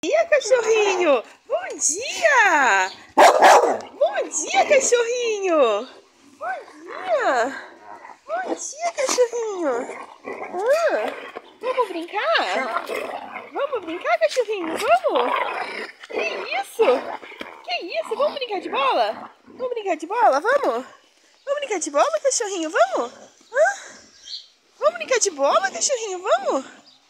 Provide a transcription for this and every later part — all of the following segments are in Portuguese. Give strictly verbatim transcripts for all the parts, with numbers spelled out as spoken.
dia, cachorrinho! Bom dia! Bom dia, cachorrinho! Bom dia! Bom dia, cachorrinho! Ah, vamos brincar? Vamos brincar, cachorrinho? Vamos? Que isso? Que isso? Vamos brincar de bola? Vamos brincar de bola? Vamos? Vamos brincar de bola, cachorrinho? Vamos? Hã? Vamos brincar de bola, cachorrinho? Vamos?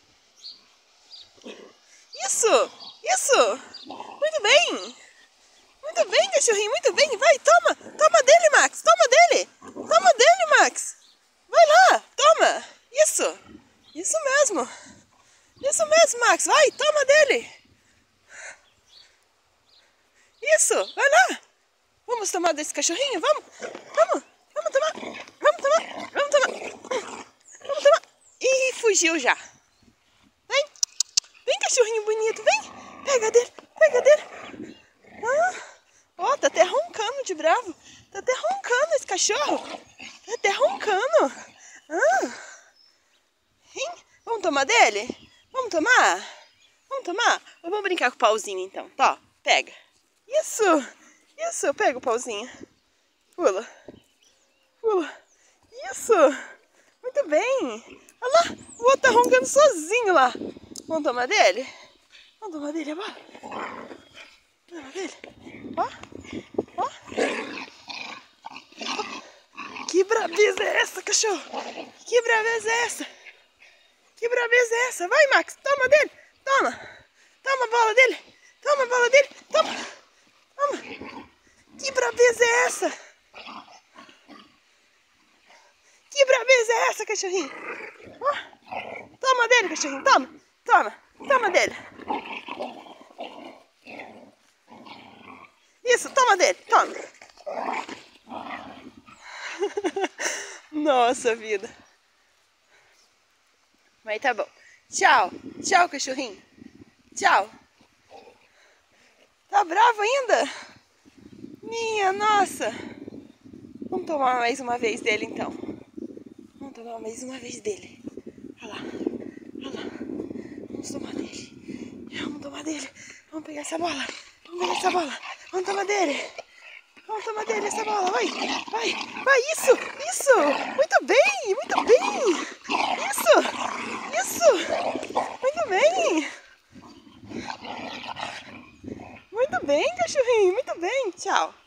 Isso! Isso! Muito bem! Muito bem, cachorrinho, muito bem! Vai, toma! Toma dele, Max! Toma dele! Toma dele, Max! Vai lá! Toma! Isso! Isso mesmo! Isso mesmo, Max! Vai, toma dele! Isso! Vai lá! Vamos tomar desse cachorrinho? Vamos! Vamos! Vamos tomar! Vamos tomar! Vamos tomar! Vamos tomar! Ih, fugiu já! Vem! Vem, cachorrinho bonito! Vem! Pega dele! Pega dele! Ah! Ó, oh, tá até roncando de bravo! Tá até roncando esse cachorro! Tá até roncando! Ah! Hein? Vamos tomar dele? Vamos tomar? Vamos tomar? Ou vamos brincar com o pauzinho então? Tá, pega! Isso! Isso! Pega o pauzinho! Pula! Pula! Isso! Muito bem! Olha lá! O outro tá roncando sozinho lá! Vamos tomar dele? Vamos tomar dele a bola? Vamos tomar dele? Ó! Ó! Que braveza é essa, cachorro? Que braveza é essa? Que braveza é essa? Vai, Max! Toma dele! Toma! Toma a bola dele! Toma a bola dele! Toma! Toma! Que braveza é essa? Que braveza é essa, cachorrinho? Ó! Toma dele, cachorrinho! Toma! Toma! Toma dele! Isso! Toma dele! Toma! Nossa vida! Mas tá bom. Tchau! Tchau, cachorrinho! Tchau! Tá bravo ainda? Minha nossa! Vamos tomar mais uma vez dele então. Vamos tomar mais uma vez dele. Olha lá. Olha lá. Vamos tomar dele. Vamos tomar dele. Vamos pegar essa bola. Vamos pegar essa bola. Vamos tomar dele. Vamos tomar dele essa bola. Vai. Vai. Vai. Isso. Isso. Muito bem. Muito bem. Isso. Isso. Muito bem. Muito bem, cachorrinho. Muito bem. Tchau.